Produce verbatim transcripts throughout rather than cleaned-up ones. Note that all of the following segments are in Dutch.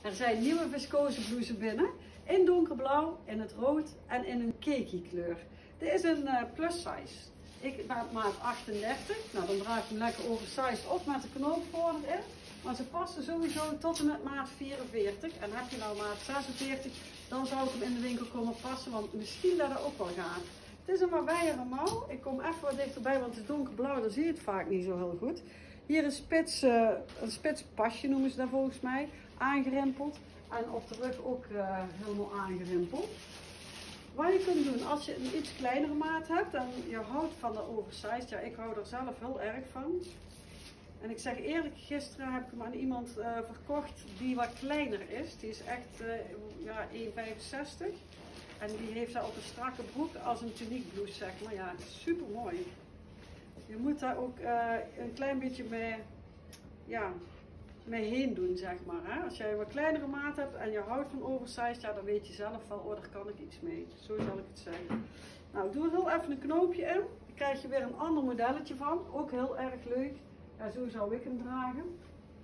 Er zijn nieuwe viscose blouses binnen, in donkerblauw, in het rood en in een cakey kleur. Dit is een uh, plus size. Ik ben maat achtendertig, nou dan draag ik hem lekker oversized of met de knoop voor in. Maar ze passen sowieso tot en met maat vierenveertig. En heb je nou maat zesenveertig, dan zou ik hem in de winkel komen passen, want misschien dat er ook wel gaat. Het is een wat wijere mouw. Ik kom even wat dichterbij, want het is donkerblauw, dan zie je het vaak niet zo heel goed. Hier een spits, uh, een spits pasje noemen ze dat volgens mij, aangerimpeld. En op de rug ook uh, helemaal aangerimpeld. Wat je kunt doen als je een iets kleinere maat hebt en je houdt van de oversized, ja ik hou er zelf heel erg van. En ik zeg eerlijk, gisteren heb ik hem aan iemand uh, verkocht die wat kleiner is. Die is echt uh, ja, één vijfenzestig. En die heeft daar op een strakke broek als een tuniek blouse, zeg maar. Ja, super mooi. Je moet daar ook uh, een klein beetje mee, ja, mee heen doen, zeg maar. Hè? Als jij een wat kleinere maat hebt en je houdt van oversized, ja, dan weet je zelf van, oh, daar kan ik iets mee. Zo zal ik het zeggen. Nou, doe er heel even een knoopje in. Dan krijg je weer een ander modelletje van. Ook heel erg leuk. Ja, zo zou ik hem dragen.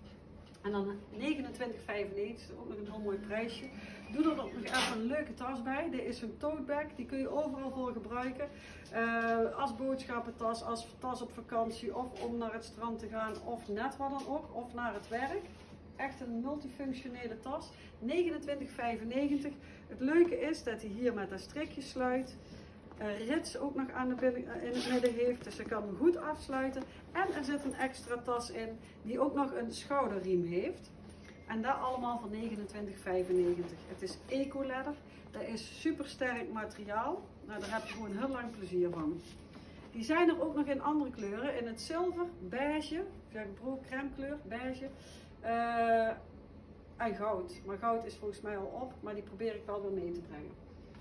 En dan negenentwintig vijfennegentig, ook nog een heel mooi prijsje. Doe er ook nog even een leuke tas bij. Dit is een tote bag, die kun je overal voor gebruiken. Uh, als boodschappentas, als tas op vakantie of om naar het strand te gaan of net wat dan ook. Of naar het werk. Echt een multifunctionele tas. negenentwintig vijfennegentig. Het leuke is dat hij hier met een strikje sluit. Uh, rits ook nog aan de binnen, uh, in het midden heeft, dus je kan hem goed afsluiten. En er zit een extra tas in die ook nog een schouderriem heeft. En dat allemaal voor negenentwintig vijfennegentig. Het is eco-leather, dat is super sterk materiaal. Nou, daar heb je gewoon heel lang plezier van. Die zijn er ook nog in andere kleuren, in het zilver, beige, zeg brood, crème kleur, beige. Uh, en goud. Maar goud is volgens mij al op, maar die probeer ik wel weer mee te brengen.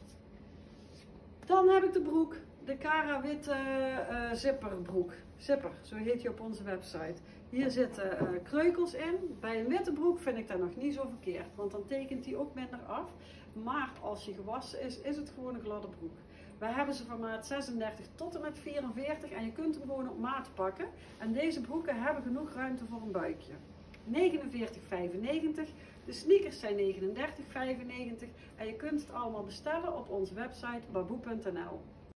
Dan heb ik de broek, de Cara witte uh, zipperbroek. Zipper, zo heet die op onze website. Hier zitten uh, kreukels in. Bij een witte broek vind ik dat nog niet zo verkeerd, want dan tekent die ook minder af. Maar als die gewassen is, is het gewoon een gladde broek. We hebben ze van maat zesendertig tot en met vierenveertig en je kunt hem gewoon op maat pakken. En deze broeken hebben genoeg ruimte voor een buikje. negenenveertig vijfennegentig. De sneakers zijn negenendertig vijfennegentig en je kunt het allemaal bestellen op onze website baboe punt n l.